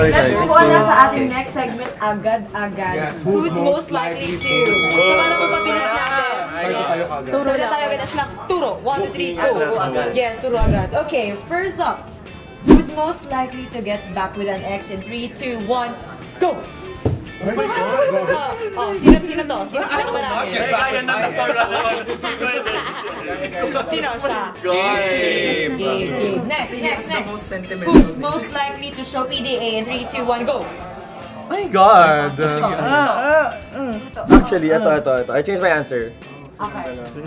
let's move on na sa ating next segment agad-agad. Who's most likely to? So, para mapabilis natin. Turo na tayo with a snack. Turo. 1, 2, 3, go. Turo agad. Yes, turo agad. Okay, first up. Who's most likely to get back with an ex in 3, 2, 1, go! Sino to? Sino ka naman namin? Sino siya? Game. Next. Who's most likely to show PDA in 3, 2, 1, go! Oh my God! Actually, ito. I changed my answer. Okay.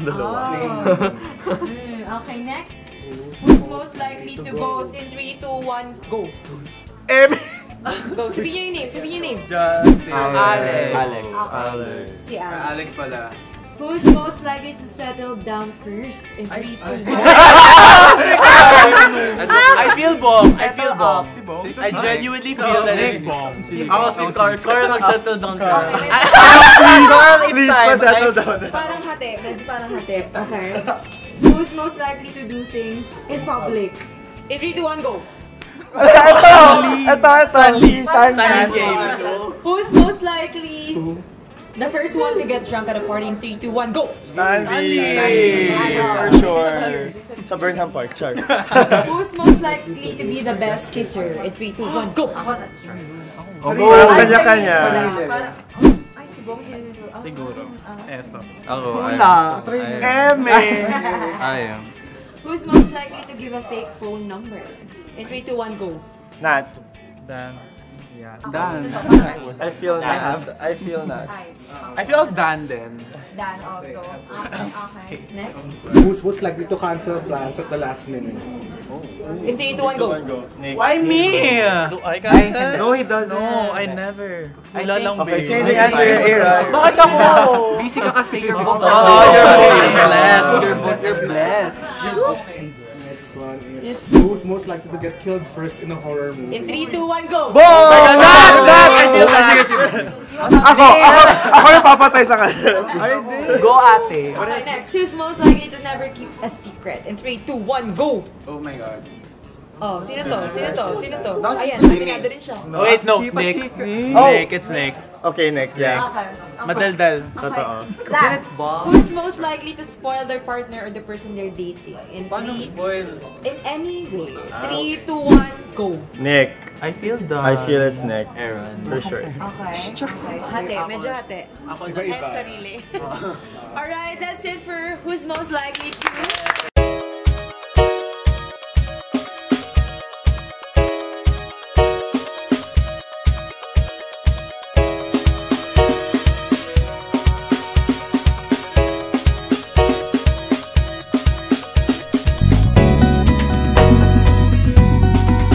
Okay, next. Who's most likely to go in 3, 2, 1, go? Go, sabihin yung name. Justin. Alex. Si Alex. Alex pala. Who's most likely to settle down first in 3, 2, 1? I feel bomb. I genuinely feel that it's bomb. Ako si Carl nag-settle down. Please pa-settle down. Parang hati. Medyo parang hati. Okay. Who's most likely to do things in public? In 3, 2, 1, go! Ito. Stanley. Who's most likely the first one to get drunk at a party in 3, 2, 1, go! Stanley. For sure. Sa Burnham Park, char. Who's most likely to be the best kisser in 3, 2, 1, go! Go! Kanya-kanya. Ay, si Bong Siguro. Eto. Ako. Ayaw. Who's most likely to give a fake phone number? In 3, 2, 1, go! Nat. Dan. I feel Nat. I feel Dan then. Dan also. Okay. Next. Who's likely to cancel plans at the last minute? In 3, 2, 1, go! Nick. Why me? Do I cancel? No, he doesn't. No, I never. Wala lang, Okay, babe. changing answer your era. Bakit ako? Busy ka kasi, you're both blessed. You're blessed. Next one is who's most likely to get killed first in a horror movie? In 3, 2, 1, go! Boom! Sige. Ako yung papatay sa kanya. Go ate. Okay, next. Who's most likely to never keep a secret? In 3, 2, 1, go! Oh my God. Oh, sino to? Ayan, saminado rin siya. Oh, wait, no. Nick. It's Nick. Okay, next. Yeah. Okay. Madaldal. Totoo. Last. Who's most likely to spoil their partner or the person they're dating? In 3, in any way. 3, 2, 1, go! Nick. I feel the... I feel it's Nick. Aaron. For sure. Okay. Hati, medyo hati. And sarili. Alright, that's it for who's most likely to